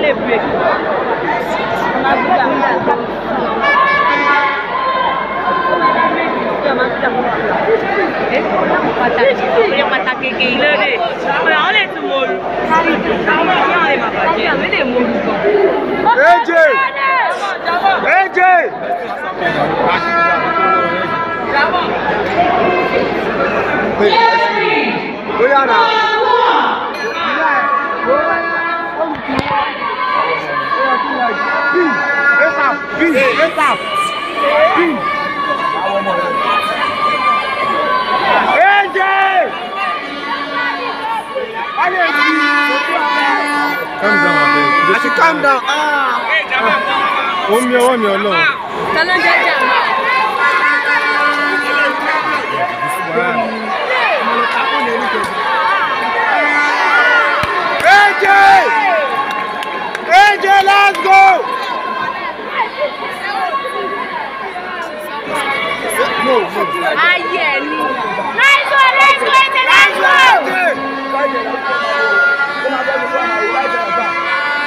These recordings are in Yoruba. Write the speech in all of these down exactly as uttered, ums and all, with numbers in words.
lè break. Pàtàkì kì í lóde. Àwọn lè tún mọ̀ ọ́rù. Àwọn ọmọ lè máa bàjẹ́. Àwọn lè mọ̀ ọ́rù gan. A J! A J! Oya na. Face out, B, face out. B. A J! Calm down, I should calm down. Ah. One me, one me, no. A J! A J, let's go! No, no. Ah, yeah. Nice one, let's go, let's go!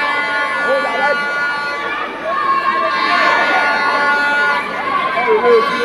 Oh,